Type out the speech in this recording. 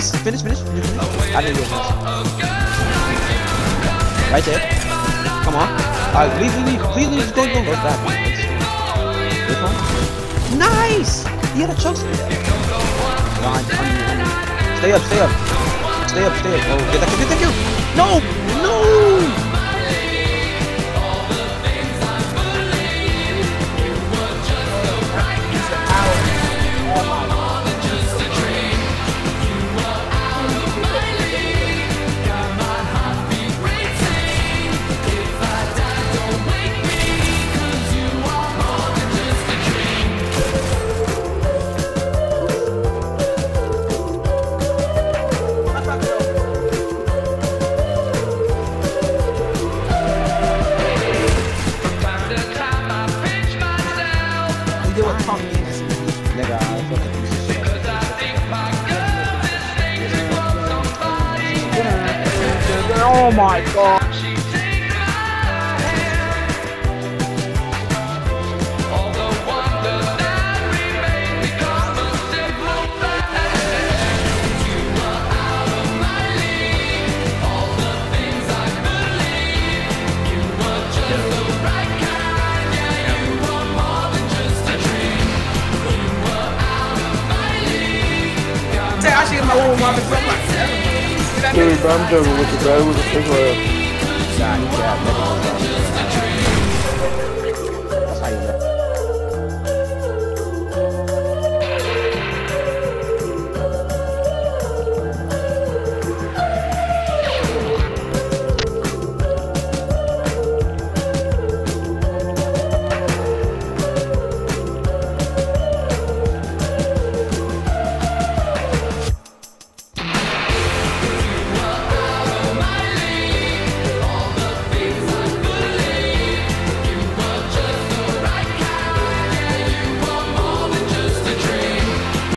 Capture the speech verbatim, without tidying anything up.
Nice! Finish, finish, finish, finish. I didn't do it. Right there. Come on. Alright, leave, leave, leave, leave, leave. Go, go, go. That one. This one. Nice! He had a choke. Stay up, stay up. Stay up, stay up. Oh, get that kill, get that kill. No! No! Oh my god. I should get my little mom to come like dude, bro, I'm joking with you, bro. It was a big laugh. Nah, yeah, that's how you know.